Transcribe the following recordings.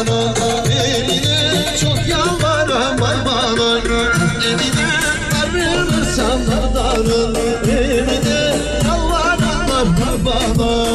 bana, eline çok yalvarırım var bana. Eline darılırsan dardarım, eline yalvarırlar var bana.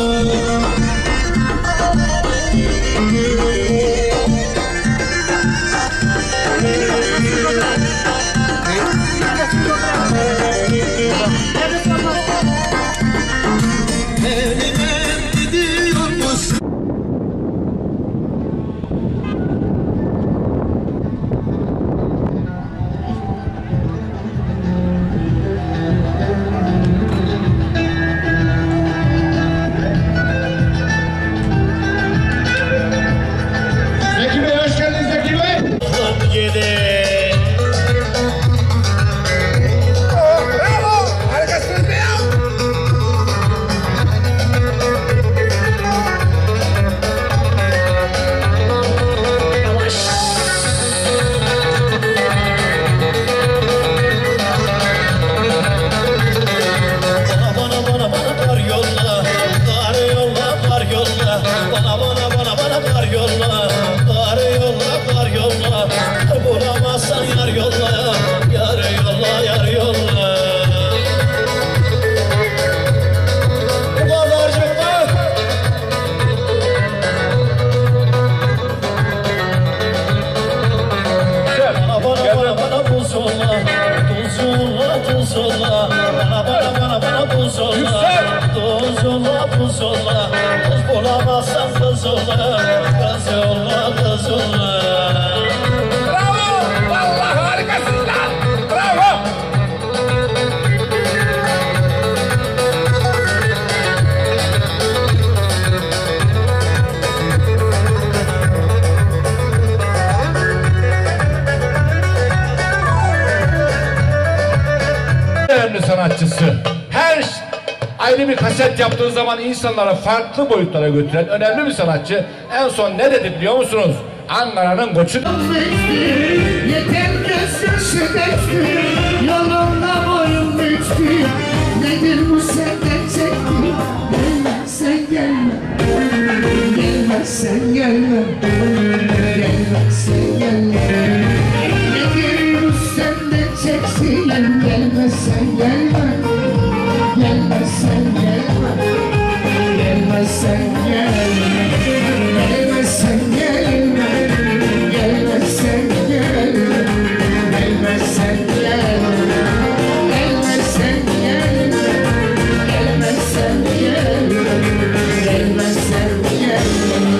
Sanatçısı. Her ayrı bir kaset yaptığı zaman insanlara farklı boyutlara götüren önemli bir sanatçı. En son ne dedi biliyor musunuz? Ankara'nın koçu. Yeter gözyaşı döktü, yolunda boyun büktü. Nedir bu senden çekti? Gelmezsen gelme, gelmezsen gelme, gelmezsen gelme. Nedir bu senden çekti? Gelmezsen gelme, gelmezsen gelme, gelmezsen gelme, gelmezsen gelme, gelmezsen gelme, gelmezsen gelme, gelmezsen gelme, gelmezsen gelme, gelmezsen gelme.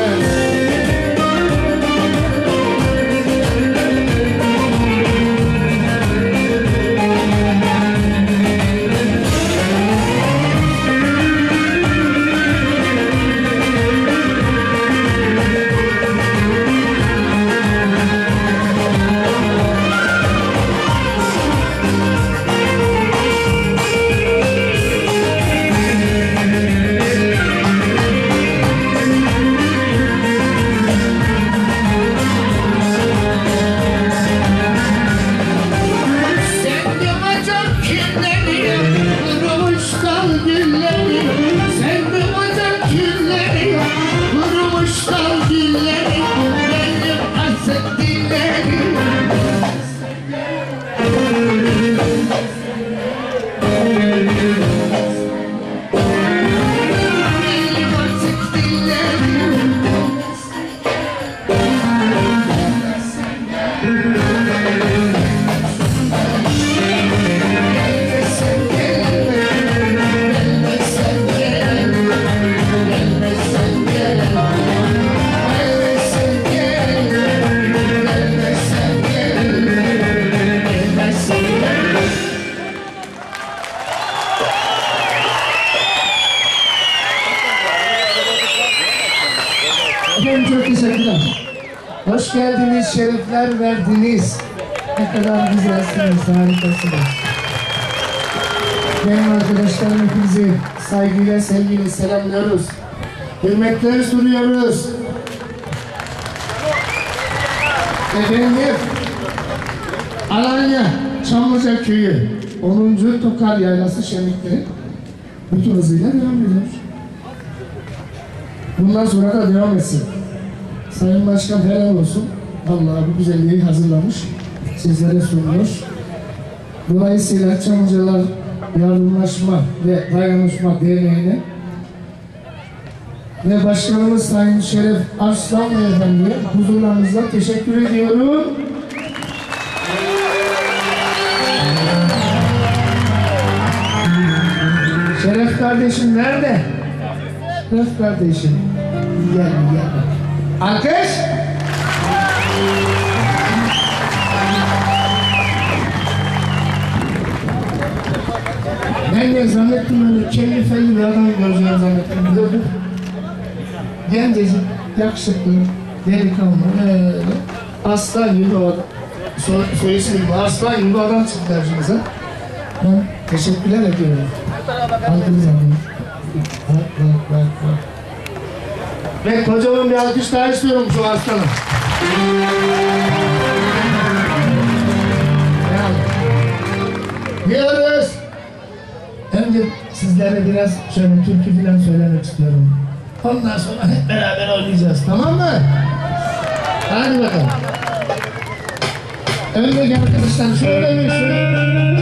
Çok teşekkürler. Hoş geldiniz, şerefler verdiniz. Ne kadar güzelsiniz, harikasınız. Benim arkadaşlarım hepinizi saygıyla, sevgiyle selamlıyoruz. Hürmetler sunuyoruz. Efendim, Alanya, Çamlıca Köyü, 10. Tokar Yaylası şenlikleri bütün hızıyla devam ediyor. Bundan sonra da devam etsin. Sayın Başkan helal olsun. Vallahi bu güzelliği hazırlamış. Sizlere sunmuş. Dolayısıyla Çamlıcalar Yardımlaşma ve Dayanışma Derneği'ne ve Başkanımız Sayın Şeref Arslan Beyefendi'ye huzurlarınızda teşekkür ediyorum. Şeref kardeşim nerede? Şeref kardeşim. Gel. Alkış. Ben de zannettim öyle kelli felli bir adam göreceğim zannettim. Gördüm. Gencecik, yakışıklı, delikanlı, öyle. Aslan gibi o adam. Soy ismi gibi aslan gibi adam çıktı karşımıza. Ben teşekkürler ediyorum. Aldınız adını. Bak. Ve kocaman bir alkış daha istiyorum şu aslana. Diyoruz. Önce sizlere biraz şöyle türkü falan söylemek istiyorum. Ondan sonra hep beraber oynayacağız, tamam mı? Hadi bakalım. Öndeki arkadaşlar şöyle bir